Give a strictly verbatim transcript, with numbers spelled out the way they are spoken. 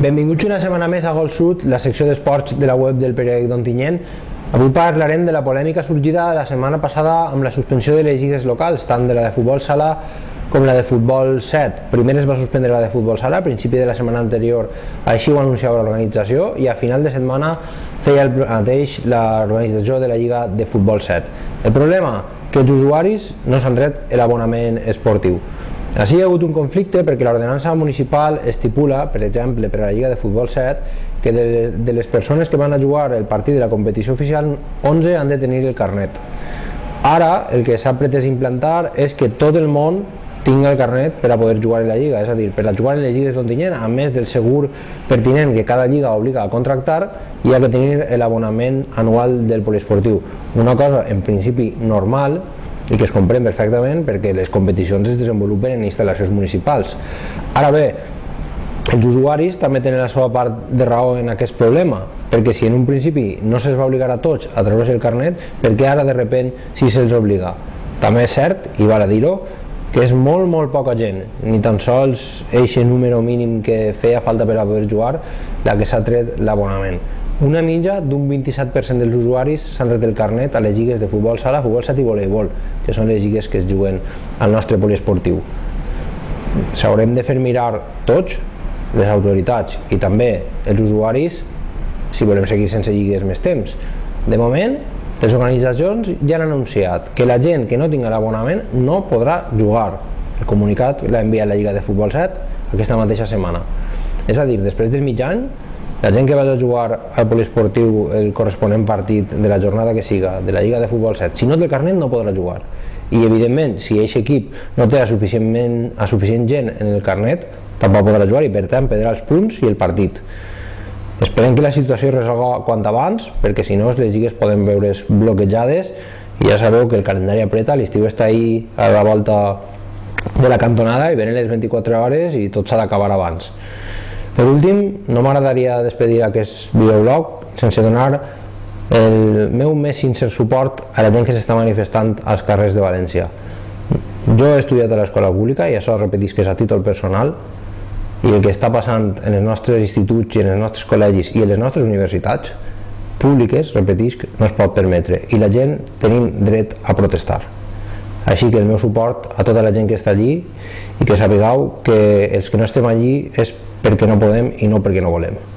Benvinguts una setmana més a Gol Sud, la secció d'esports de la web del periòdic d'Ontinyent. Avui parlarem de la polèmica sorgida la setmana passada amb la suspensió de les lligues locals, tant de la de futbol sala com la de futbol set. Primer es va suspendre la de futbol sala a principi de la setmana anterior, així ho anunciava l'organització, i a final de setmana feia el mateix l'organització de la lliga de futbol set. El problema? Que els usuaris no s'han tret l'abonament esportiu. Així hi ha hagut un conflicte perquè l'ordenança municipal estipula, per exemple, per a la lliga de futbol set, que de, de les persones que van a jugar el partit de la competició oficial, onze han de tenir el carnet. Ara, el que s'ha pretès implantar és que tot el món tingui el carnet per a poder jugar en la lliga, és a dir, per a jugar en les lligues d'Ontinyent, a més del segur pertinent que cada lliga obliga a contractar, hi ha que tenir l'abonament anual del poliesportiu. Una cosa, en principi, normal, i que es comprèn perfectament perquè les competicions es desenvolupen en instal·lacions municipals. Ara bé, els usuaris també tenen la seva part de raó en aquest problema, perquè si en un principi no se'ls va obligar a tots a treure's el carnet, per què ara de repent sí se'ls obliga? També és cert, i val a dir-ho, que és molt molt poca gent, ni tan sols eixe número mínim que feia falta per a poder jugar, la que s'ha tret l'abonament. Una mitja d'un vint-i-set per cent dels usuaris s'han tret el carnet a les lligues de futbol sala, futbol set i voleibol, que són les lligues que es juguen al nostre poliesportiu. S'haurem de fer mirar tots, les autoritats i també els usuaris, si volem seguir sense lligues més temps. De moment, les organitzacions ja han anunciat que la gent que no tingui l'abonament no podrà jugar. El comunicat l'ha enviat la lliga de futbol set aquesta mateixa setmana. És a dir, després del mig any, la gent que vagi a jugar al poliesportiu el corresponent partit de la jornada que siga de la lliga de futbol set, si no té el carnet no podrà jugar. I evidentment, si aquest equip no té a suficient, a suficient gent en el carnet, tampoc podrà jugar i per tant perdrà els punts i el partit. Esperem que la situació es resolga quant abans, perquè si no les lligues poden veure's bloquejades i ja sabeu que el calendari apreta, l'estiu està ahí a la volta de la cantonada i venen les vint-i-quatre hores i tot s'ha d'acabar abans. Per últim, no m'agradaria despedir aquest videoblog sense donar el meu més sincer suport a la gent que s'està manifestant als carrers de València. Jo he estudiat a l'escola pública i això repetisc que és a títol personal, i el que està passant en els nostres instituts i en els nostres col·legis i en les nostres universitats públiques, repetisc, no es pot permetre, i la gent tenim dret a protestar. Així que el meu suport a tota la gent que està allí i que sapigueu que els que no estem allí és perquè no podem i no perquè no volem.